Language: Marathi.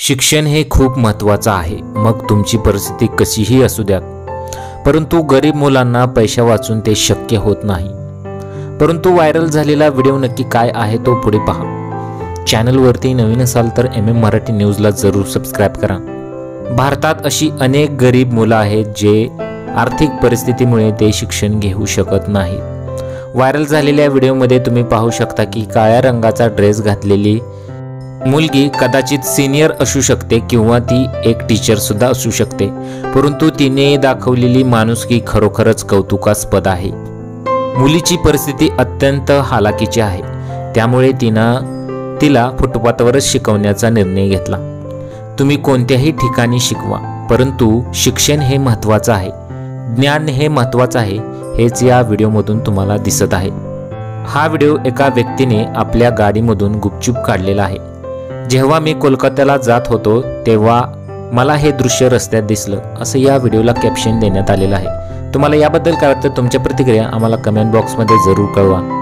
शिक्षण हे खूप महत्त्वाचं आहे, मग तुमची परिस्थिती कशीही असू द्या। परंतु गरीब मुलांना पैसा वाचून ते शक्य होत नाही। परंतु व्हायरल झालेला व्हिडिओ नक्की काय आहे तो पुढे पहा। चॅनलवरती नवीन असाल तर मराठी न्यूजला जरूर सबस्क्राइब करा। भारतात अशी अनेक गरीब मुलं आहेत जे आर्थिक परिस्थितीमुळे ते शिक्षण घेऊ शकत नाहीत। व्हायरल झालेल्या व्हिडिओमध्ये तुम्ही पाहू शकता की काळ्या रंगाचा ड्रेस घातलेली मुलगी कदाचित सीनियर असू शकते किंवा ती एक टीचर सुद्धा असू शकते, परंतु तिने दाखवलेली माणुसकी खरोखरच कौतुकास्पद आहे। मुलीची परिस्थिती अत्यंत हालाकीची आहे, त्यामुळे तिला फुटपाथवरच शिकवण्याचा निर्णय घेतला। तुम्ही कोणत्याही ठिकाणी शिकवा, परंतु शिक्षण हे महत्त्वाचं आहे, ज्ञान हे महत्त्वाचं आहे, हेच या व्हिडिओमधून तुम्हाला दिसत आहे। हा व्हिडिओ एका व्यक्तीने आपल्या गाडीमधून गुपचूप काढलेला आहे। जेव्हा मी कोलकात्याला जात होतो तेव्हा मला हे दृश्य रस्त्यात दिसलं, असं या व्हिडिओला कॅप्शन देण्यात आलेलं आहे। तुम्हाला याबद्दल काय वाटतं? तुमच्या प्रतिक्रिया आम्हाला कमेंट बॉक्समध्ये जरूर कळवा।